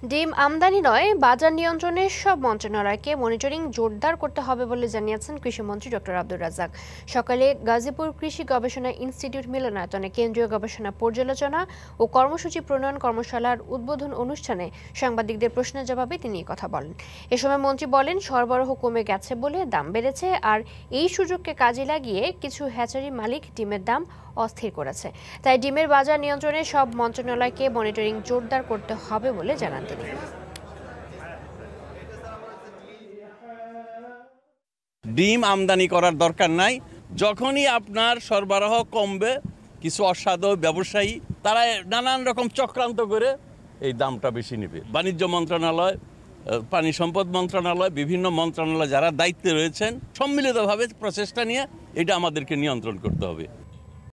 ডিম আমদানি নয়, বাজার নিয়ন্ত্রণে সব মন্ত্রণালয়কে মনিটরিং জোরদার করতে হবে বলে জানিয়েছেন কৃষিমন্ত্রী ডক্টর আব্দুর রাজ্জাক। সকালে গাজীপুর কৃষি গবেষণা ইনস্টিটিউট মিলনায়তনে কেন্দ্রীয় গবেষণা পর্যালোচনা ও কর্মসূচি প্রণয়ন কর্মশালার উদ্বোধন অনুষ্ঠানে সাংবাদিকদের প্রশ্নের জবাবে তিনি এই কথা বলেন। এ সময় মন্ত্রী বলেন, সরবরাহ কমে গেছে বলে দাম বেড়েছে, আর এই সুযোগকে কাজে লাগিয়ে কিছু হ্যাচারি মালিক ডিমের দাম অস্থির করেছে। তাই ডিমের বাজার নিয়ন্ত্রণে সব মন্ত্রণালয়কে মনিটরিং জোরদার করতে হবে বলে জানান তিনি। ডিম আমদানি করার দরকার নাই। যখনই আপনার সরবরাহ কমবে, কিছু অসাধু ব্যবসায়ী তারা নানান রকম চক্রান্ত করে এই দামটা বেশি নেবে। বাণিজ্য মন্ত্রণালয়, পানি সম্পদ মন্ত্রণালয়, বিভিন্ন মন্ত্রণালয় যারা দায়িত্বে রয়েছেন সম্মিলিতভাবে প্রচেষ্টা নিয়ে এটা আমাদেরকে নিয়ন্ত্রণ করতে হবে।